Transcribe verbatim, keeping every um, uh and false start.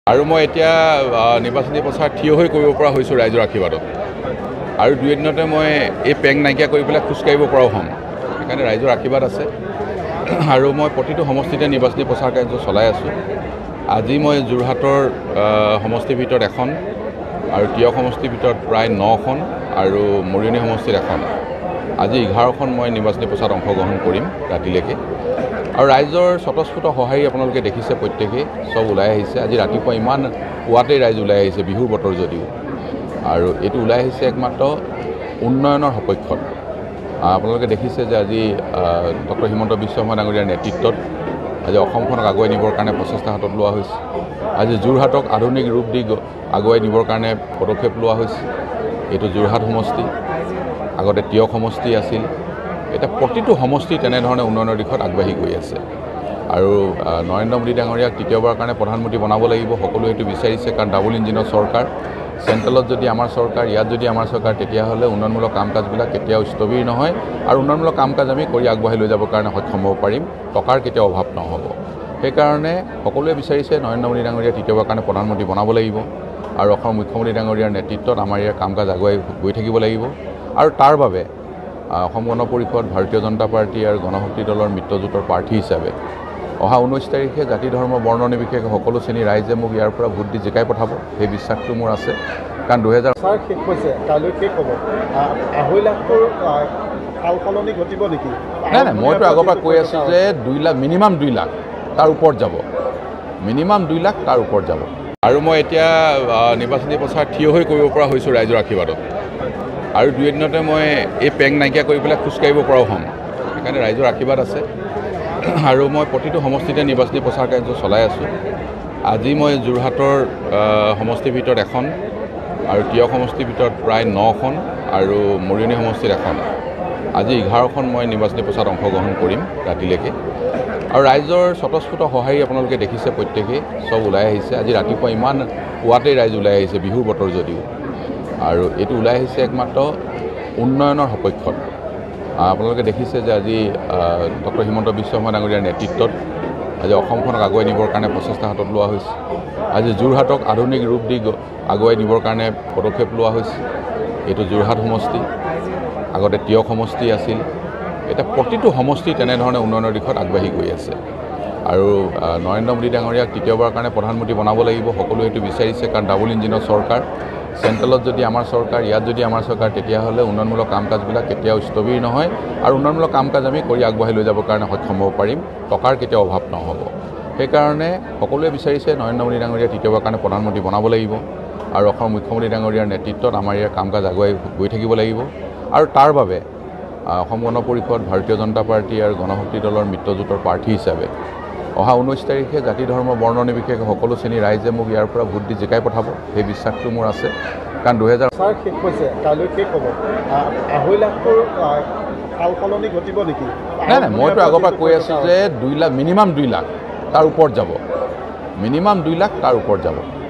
আৰু মই এতিয়া নিৰ্বাচনী প্ৰচাৰ থিয় হৈ কৰিব পৰা হৈছোঁ ৰাইজৰ আশীৰ্বাদত আৰু দুই এদিনতে মই এই পেং নাইকিয়া কৰি পেলাই খোজ কাঢ়িব পৰাও হ'ম সেইকাৰণে ৰাইজৰ আশীৰ্বাদ আছে আৰু মই প্ৰতিটো সমষ্টিতে নিৰ্বাচনী প্ৰচাৰ কাৰ্য চলাই আছোঁ আজি মই যোৰহাটৰ সমষ্টিৰ ভিতৰত এখন আৰু তিয়ক সমষ্টিৰ ভিতৰত প্ৰায় নখন আৰু মৰিয়নি সমষ্টিত এখন আজি এঘাৰখন মই নিৰ্বাচনী প্ৰচাৰত অংশগ্ৰহণ কৰিম ৰাতিলৈকে আৰু ৰাইজৰ স্বতঃস্ফূৰ্ত সহায় আপোনালোকে দেখিছে প্ৰত্যেকেই সব ওলাই আহিছে আজি ৰাতিপুৱা ইমান পুৱাতেই ৰাইজ ওলাই আহিছে বিহুৰ বতৰ যদিও আৰু এইটো ওলাই আহিছে একমাত্ৰ উন্নয়নৰ সপক্ষত আপোনালোকে দেখিছে যে আজি ডক্টৰ হিমন্ত বিশ্ব শৰ্মা ডাঙৰীয়াৰ নেতৃত্বত আজি অসমখনক আগুৱাই নিবৰ কাৰণে প্ৰচেষ্টা হাতত লোৱা হৈছে আজি যোৰহাটক আধুনিক ৰূপ দি আগুৱাই নিবৰ কাৰণে পদক্ষেপ লোৱা হৈছে এইটো যোৰহাট সমষ্টি আগতে তিয়ক সমষ্টি আছিল এটা প্ৰতিটো সমষ্টি তেনেধৰণে উন্নয়নৰ দিশত আগবাঢ়ি গৈ আছে আৰু নৰেন্দ্ৰ মোদী ডাঙৰীয়াক তৃতীয়বাৰৰ কাৰণে প্ৰধানমন্ত্ৰী বনাব লাগিব সকলোৱে এইটো বিচাৰিছে কাৰণ ডাবল ইঞ্জিনৰ চৰকাৰ চেণ্ট্ৰেলত যদি আমাৰ চৰকাৰ ইয়াত যদি আমাৰ চৰকাৰ তেতিয়াহ'লে উন্নয়নমূলক কাম কাজবিলাক কেতিয়াও স্থবিৰ নহয় আৰু উন্নয়নমূলক কাম কাজ আমি কৰি আগবঢ়াই লৈ যাবৰ কাৰণে সক্ষম হ'ব পাৰিম টকাৰ কেতিয়াও অভাৱ নহ'ব সেইকাৰণে সকলোৱে বিচাৰিছে নৰেন্দ্ৰ মোদী ডাঙৰীয়াক তৃতীয়বাৰৰ কাৰণে প্ৰধানমন্ত্ৰী বনাব লাগিব আৰু অসমৰ মুখ্যমন্ত্ৰী ডাঙৰীয়াৰ নেতৃত্বত আমাৰ ইয়াৰ কাম কাজ আগুৱাই গৈ থাকিব লাগিব আৰু তাৰ বাবে অসম গণ পৰিষদ ভাৰতীয় জনতা পাৰ্টি আৰু গণশক্তি দলৰ মিত্ৰজোঁটৰ প্ৰাৰ্থী হিচাপে অহা ঊনৈছ তাৰিখে জাতি ধৰ্ম বৰ্ণ নিৰ্বিশেষে সকলো শ্ৰেণীৰ ৰাইজে মোক ইয়াৰ পৰা ভোট দি জিকাই পঠাব সেই বিশ্বাসটো মোৰ আছে কাৰণ দুহেজাৰ চাৰ শেষ হৈছে কাইলৈ শেষ হ'ব আঢ়ৈ লাখৰ সাল সলনি ঘটিব নেকি নাই নাই মইতো আগৰ পৰা কৈ আছোঁ যে দুই লাখ মিনিমাম দুই লাখ তাৰ ওপৰত যাব মিনিমাম দুই লাখ তাৰ ওপৰত যাব আৰু মই এতিয়া নিৰ্বাচনী প্ৰচাৰ থিয় হৈ কৰিব পৰা হৈছোঁ ৰাইজৰ আশীৰ্বাদত আৰু দুই এদিনতে মই এই পেং নাইকিয়া কৰি পেলাই খোজ কাঢ়িব পৰাও হ'ম সেইকাৰণে ৰাইজৰ আশীৰ্বাদ আছে আৰু মই প্ৰতিটো সমষ্টিতে নিৰ্বাচনী প্ৰচাৰ কাৰ্য চলাই আছোঁ আজি মই যোৰহাটৰ সমষ্টিৰ ভিতৰত এখন আৰু তিয়ক সমষ্টিৰ ভিতৰত প্ৰায় নখন আৰু মৰিয়নি সমষ্টিত এখন আজি এঘাৰখন মই নিৰ্বাচনী প্ৰচাৰত অংশগ্ৰহণ কৰিম ৰাতিলৈকে আৰু ৰাইজৰ স্বতঃস্ফূৰ্ত সহায় আপোনালোকে দেখিছে প্ৰত্যেকেই সব ওলাই আহিছে আজি ৰাতিপুৱা ইমান পুৱাতেই ৰাইজ ওলাই আহিছে বিহুৰ বতৰ যদিও আৰু এইটো ওলাই আহিছে একমাত্ৰ উন্নয়নৰ সপক্ষত আপোনালোকে দেখিছে যে আজি ডক্টৰ হিমন্ত বিশ্ব শৰ্মা ডাঙৰীয়াৰ নেতৃত্বত আজি অসমখনক আগুৱাই নিবৰ কাৰণে প্ৰচেষ্টা হাতত লোৱা হৈছে আজি যোৰহাটক আধুনিক ৰূপ দি আগুৱাই নিবৰ কাৰণে পদক্ষেপ লোৱা হৈছে এইটো যোৰহাট সমষ্টি আগতে তিয়ক সমষ্টি আছিল এতিয়া প্ৰতিটো সমষ্টি তেনেধৰণে উন্নয়নৰ দিশত আগবাঢ়ি গৈ আছে আৰু নৰেন্দ্ৰ মোদী ডাঙৰীয়াক তৃতীয়বাৰৰ কাৰণে প্ৰধানমন্ত্ৰী বনাব লাগিব সকলোৱে এইটো বিচাৰিছে কাৰণ ডাবল ইঞ্জিনৰ চৰকাৰ চেণ্ট্ৰেলত যদি আমাৰ চৰকাৰ ইয়াত যদি আমাৰ চৰকাৰ তেতিয়াহ'লে উন্নয়নমূলক কাম কাজবিলাক কেতিয়াও স্থবিৰ নহয় আৰু উন্নয়নমূলক কাম কাজ আমি কৰি আগবঢ়াই লৈ যাবৰ কাৰণে সক্ষম হ'ব পাৰিম টকাৰ কেতিয়াও অভাৱ নহ'ব সেইকাৰণে সকলোৱে বিচাৰিছে নৰেন্দ্ৰ মোদী ডাঙৰীয়াক তৃতীয়বাৰৰ কাৰণে প্ৰধানমন্ত্ৰী বনাব লাগিব আৰু অসমৰ মুখ্যমন্ত্ৰী ডাঙৰীয়াৰ নেতৃত্বত আমাৰ ইয়াৰ কাম কাজ আগুৱাই গৈ থাকিব লাগিব আৰু তাৰ বাবে অসম গণ পৰিষদ ভাৰতীয় জনতা পাৰ্টি আৰু গণশক্তি দলৰ মিত্ৰজোঁটৰ প্ৰাৰ্থী হিচাপে অহা ঊনৈছ তাৰিখে জাতি ধৰ্ম বৰ্ণ নিৰ্বিশেষে সকলো শ্ৰেণীৰ ৰাইজে মোক ইয়াৰ পৰা ভোট দি জিকাই পঠাব সেই বিশ্বাসটো মোৰ আছে কাৰণ দুহেজাৰ চাৰ শেষ হৈছে কাইলৈ শেষ হ'ব আঢ়ৈ লাখৰ সাল সলনি ঘটিব নেকি নাই নাই মইতো আগৰ পৰা কৈ আছোঁ যে দুই লাখ মিনিমাম দুই লাখ তাৰ ওপৰত যাব মিনিমাম দুই লাখ তাৰ ওপৰত যাব